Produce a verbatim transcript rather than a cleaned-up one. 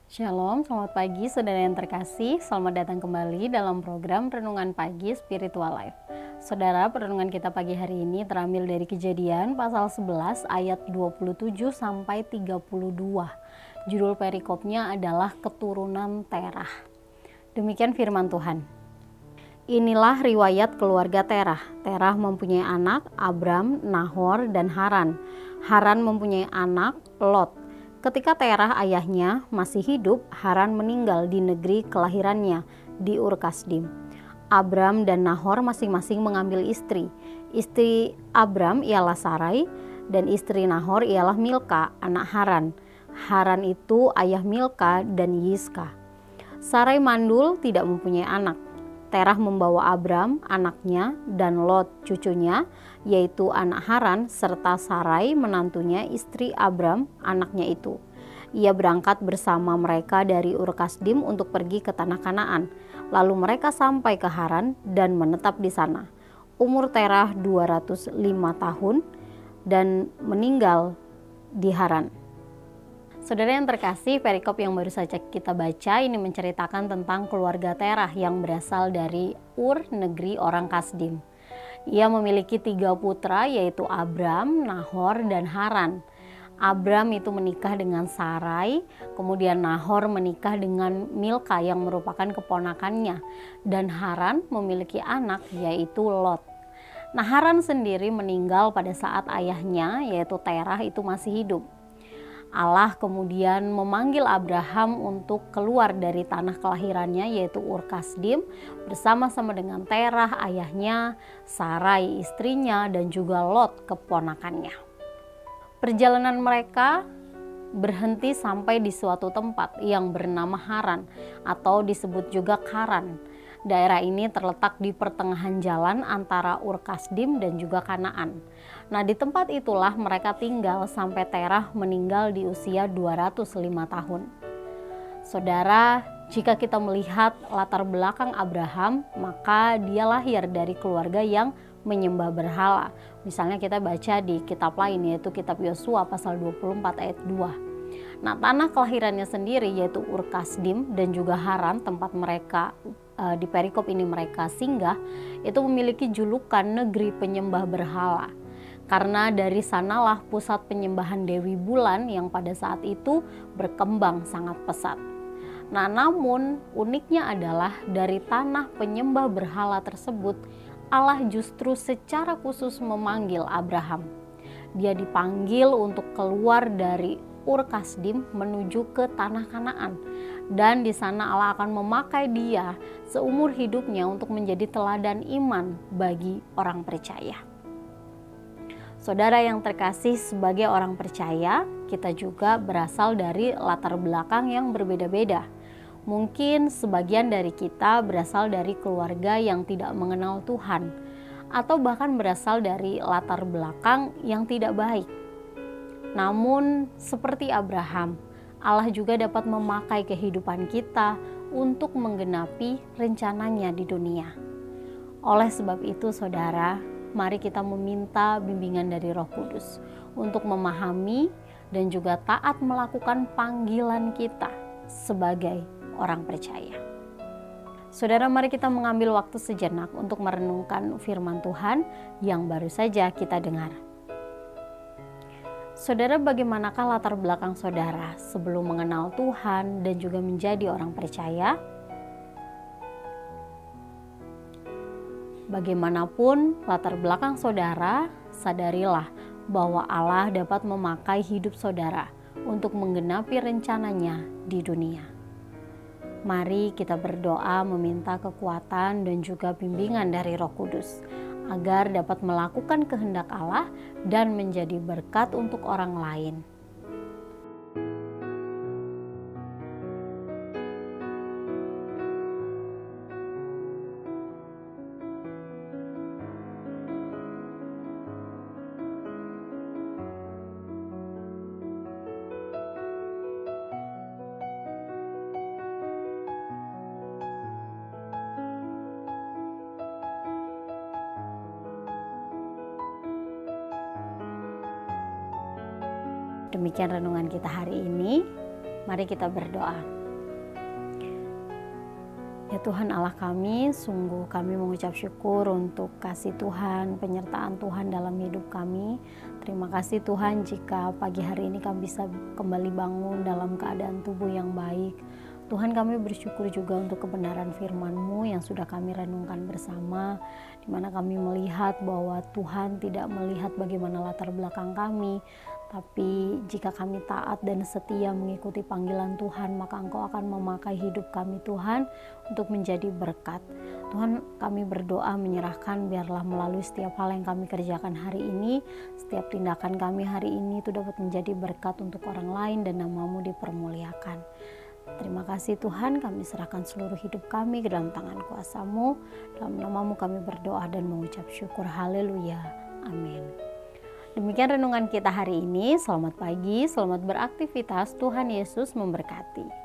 Shalom, selamat pagi saudara yang terkasih. Selamat datang kembali dalam program Renungan Pagi Spiritual Life. Saudara, renungan kita pagi hari ini terambil dari Kejadian pasal sebelas ayat dua puluh tujuh sampai tiga puluh dua. Judul perikopnya adalah Keturunan Terah. Demikian firman Tuhan. Inilah riwayat keluarga Terah. Terah mempunyai anak Abram, Nahor, dan Haran. Haran mempunyai anak Lot. Ketika Terah ayahnya masih hidup, Haran meninggal di negeri kelahirannya, di Ur Kasdim. Abram dan Nahor masing-masing mengambil istri. Istri Abram ialah Sarai, dan istri Nahor ialah Milka, anak Haran. Haran itu ayah Milka dan Yiska. Sarai mandul tidak mempunyai anak. Terah membawa Abram, anaknya, dan Lot, cucunya, yaitu anak Haran, serta Sarai, menantunya, istri Abram, anaknya itu. Ia berangkat bersama mereka dari Ur Kasdim untuk pergi ke tanah Kanaan. Lalu mereka sampai ke Haran dan menetap di sana. Umur Terah dua ratus lima tahun dan meninggal di Haran. Saudara yang terkasih, perikop yang baru saja kita baca ini menceritakan tentang keluarga Terah yang berasal dari Ur, negeri orang Kasdim. Ia memiliki tiga putra, yaitu Abram, Nahor, dan Haran. Abram itu menikah dengan Sarai, kemudian Nahor menikah dengan Milka yang merupakan keponakannya, dan Haran memiliki anak yaitu Lot. Nah, Haran sendiri meninggal pada saat ayahnya yaitu Terah itu masih hidup. Allah kemudian memanggil Abraham untuk keluar dari tanah kelahirannya yaitu Ur Kasdim bersama-sama dengan Terah ayahnya, Sarai istrinya, dan juga Lot keponakannya. Perjalanan mereka berhenti sampai di suatu tempat yang bernama Haran atau disebut juga Karan. Daerah ini terletak di pertengahan jalan antara Ur Kasdim dan juga Kanaan. Nah, di tempat itulah mereka tinggal sampai Terah meninggal di usia dua ratus lima tahun. Saudara, jika kita melihat latar belakang Abraham, maka dia lahir dari keluarga yang menyembah berhala. Misalnya kita baca di kitab lain yaitu kitab Yosua pasal dua puluh empat ayat dua. Nah, tanah kelahirannya sendiri yaitu Ur Kasdim dan juga Haran, tempat mereka e, di perikop ini mereka singgah, itu memiliki julukan negeri penyembah berhala. Karena dari sanalah pusat penyembahan Dewi Bulan yang pada saat itu berkembang sangat pesat. Nah, namun uniknya adalah dari tanah penyembah berhala tersebut, Allah justru secara khusus memanggil Abraham. Dia dipanggil untuk keluar dari Ur Kasdim menuju ke tanah Kanaan. Dan di sana Allah akan memakai dia seumur hidupnya untuk menjadi teladan iman bagi orang percaya. Saudara yang terkasih, sebagai orang percaya, kita juga berasal dari latar belakang yang berbeda-beda. Mungkin sebagian dari kita berasal dari keluarga yang tidak mengenal Tuhan, atau bahkan berasal dari latar belakang yang tidak baik. Namun, seperti Abraham, Allah juga dapat memakai kehidupan kita untuk menggenapi rencananya di dunia. Oleh sebab itu, saudara, mari kita meminta bimbingan dari Roh Kudus untuk memahami dan juga taat melakukan panggilan kita sebagai orang percaya. Saudara, mari kita mengambil waktu sejenak untuk merenungkan firman Tuhan yang baru saja kita dengar. Saudara, bagaimanakah latar belakang saudara sebelum mengenal Tuhan dan juga menjadi orang percaya? Bagaimanapun latar belakang saudara, sadarilah bahwa Allah dapat memakai hidup saudara untuk menggenapi rencananya di dunia. Mari kita berdoa meminta kekuatan dan juga bimbingan dari Roh Kudus agar dapat melakukan kehendak Allah dan menjadi berkat untuk orang lain. Demikian renungan kita hari ini. Mari kita berdoa. Ya Tuhan Allah kami, sungguh kami mengucap syukur untuk kasih Tuhan, penyertaan Tuhan dalam hidup kami. Terima kasih Tuhan jika pagi hari ini kami bisa kembali bangun dalam keadaan tubuh yang baik. Tuhan, kami bersyukur juga untuk kebenaran firman-Mu yang sudah kami renungkan bersama, di mana kami melihat bahwa Tuhan tidak melihat bagaimana latar belakang kami, tapi jika kami taat dan setia mengikuti panggilan Tuhan, maka Engkau akan memakai hidup kami Tuhan untuk menjadi berkat. Tuhan, kami berdoa menyerahkan biarlah melalui setiap hal yang kami kerjakan hari ini, setiap tindakan kami hari ini itu dapat menjadi berkat untuk orang lain dan nama-Mu dipermuliakan. Terima kasih Tuhan, kami serahkan seluruh hidup kami ke dalam tangan kuasa-Mu. Dalam nama-Mu kami berdoa dan mengucap syukur. Haleluya. Amin. Demikian renungan kita hari ini. Selamat pagi, selamat beraktivitas. Tuhan Yesus memberkati.